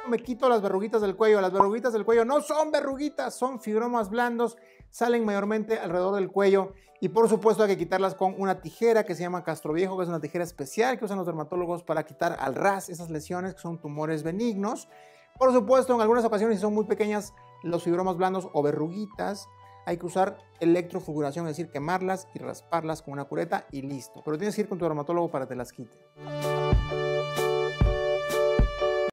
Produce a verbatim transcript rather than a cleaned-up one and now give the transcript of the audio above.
Me quito las verruguitas del cuello. Las verruguitas del cuello no son verruguitas, son fibromas blandos, salen mayormente alrededor del cuello y por supuesto hay que quitarlas con una tijera que se llama Castroviejo, que es una tijera especial que usan los dermatólogos para quitar al ras esas lesiones que son tumores benignos. Por supuesto, en algunas ocasiones, si son muy pequeñas los fibromas blandos o verruguitas, hay que usar electrofulguración, es decir, quemarlas y rasparlas con una cureta y listo. Pero tienes que ir con tu dermatólogo para que te las quite.